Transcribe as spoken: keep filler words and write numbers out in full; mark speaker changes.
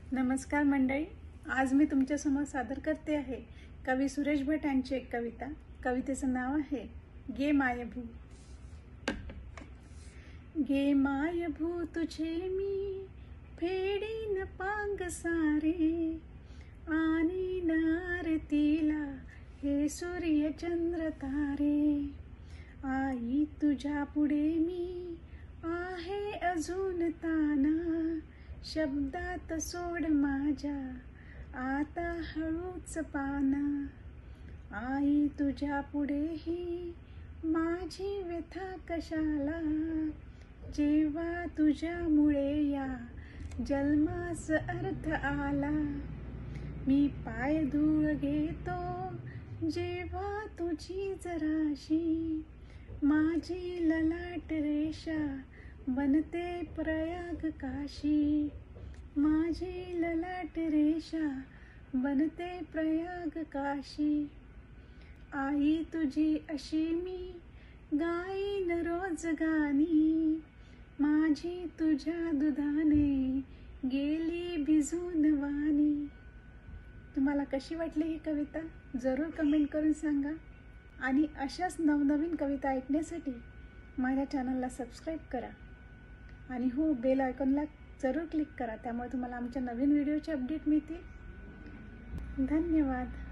Speaker 1: नमस्कार मंडळी, आज मी तुमच्यासमोर सादर करते आहे कवी सुरेश भट यांची एक कविता। कवितेचं नाव आहे गे मायभू। गे मायभू तुझे मी फेडीन पांग सारे, आणीन आरतीला हे सूर्य चंद्र तारे। आई तुझ्या पुढे मी आहे अजून ताना, शब्दात सोड माझ्या आता हळूच पाना। आई तुझ्या पुढेही माझी व्यथा कशाला, जेव्हा तुझ्यामुळे या जन्मास अर्थ आला। मी पाय धूळ घेतो जेव्हा तुझी जराशी, माझी ललाट रेषा बनते प्रयाग काशी। माझी ललाट रेषा बनते प्रयाग काशी। आई तुझी अशी मी गाईन रोज गाणी, माझी तुझ्या दुधाने गेली भिजून वाणी। तुम्हाला कशी वाटली ही कविता जरूर कमेंट करून सांगा, आणि अशाच नवनवीन कविता ऐकण्यासाठी माझ्या चॅनलला सबस्क्राईब करा, आणि हो बेल आयकॉनला जरूर क्लिक करा, त्यामुळे तुम्हाला आमच्या नवीन व्हिडिओचे अपडेट मिळतील। धन्यवाद।